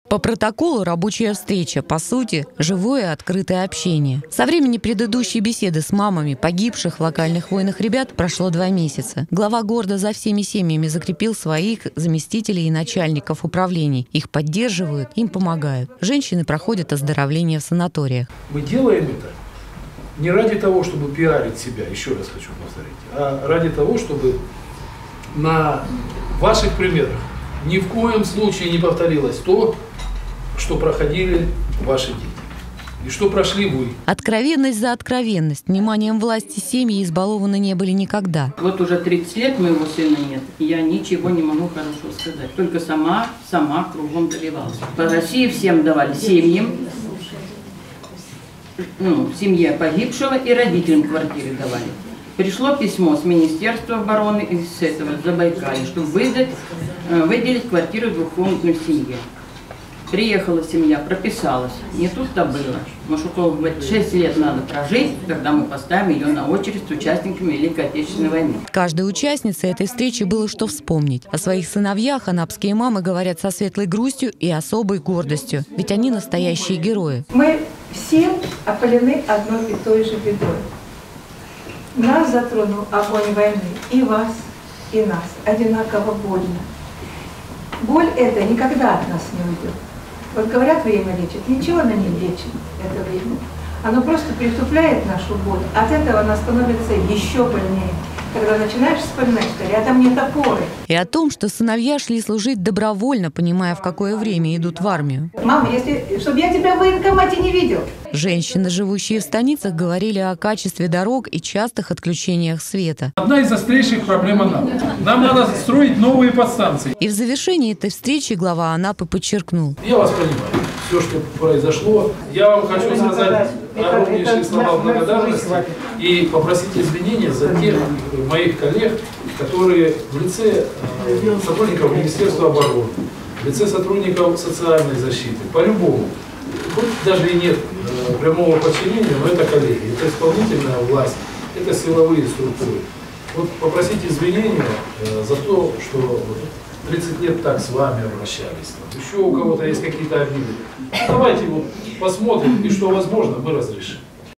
По протоколу рабочая встреча, по сути, живое открытое общение. Со времени предыдущей беседы с мамами погибших в локальных войнах ребят прошло 2 месяца. Глава города за всеми семьями закрепил своих заместителей и начальников управлений. Их поддерживают, им помогают. Женщины проходят оздоровление в санаториях. Мы делаем это не ради того, чтобы пиарить себя, еще раз хочу повторить, а ради того, чтобы на ваших примерах ни в коем случае не повторилось то, что проходили ваши дети и что прошли вы. Откровенность за откровенность. Вниманием власти семьи избалованы не были никогда. Вот уже 30 лет моего сына нет, и я ничего не могу хорошо сказать. Только сама кругом добивалась. По России всем давали семьям, семье погибшего и родителям квартиры давали. Пришло письмо с Министерства обороны и с этого Забайкалья, чтобы выделить квартиру двухкомнатную семье. Приехала семья, прописалась. Не тут-то было. Может, около 6 лет надо прожить, когда мы поставим ее на очередь с участниками Великой Отечественной войны. Каждой участнице этой встречи было что вспомнить. О своих сыновьях анапские мамы говорят со светлой грустью и особой гордостью. Ведь они настоящие герои. Мы все опалены одной и той же бедой. Нас затронул огонь войны. И вас, и нас. Одинаково больно. Боль эта никогда от нас не уйдет. Вот говорят, время лечит. Ничего она не лечит, это время. Оно просто притупляет нашу боль. От этого она становится еще больнее. Когда начинаешь вспоминать, что рядом нет опоры. И о том, что сыновья шли служить добровольно, понимая, в какое время идут в армию. Мама, чтобы я тебя в военкомате не видел. Женщины, живущие в станицах, говорили о качестве дорог и частых отключениях света. Одна из острейших проблем Анапы. Нам надо строить новые подстанции. И в завершении этой встречи глава Анапы подчеркнул. Я вас понимаю. Все, что произошло. Я вам хочу сказать огромнейшие слова благодарности и попросить извинения за тех моих коллег, которые в лице сотрудников Министерства обороны, в лице сотрудников социальной защиты, по-любому, хоть даже и нет прямого подчинения, но это коллеги, это исполнительная власть, это силовые структуры. Вот попросить извинения за то, что 30 лет так с вами обращались. Еще у кого-то есть какие-то обиды. Давайте вот посмотрим, и что возможно, мы разрешим.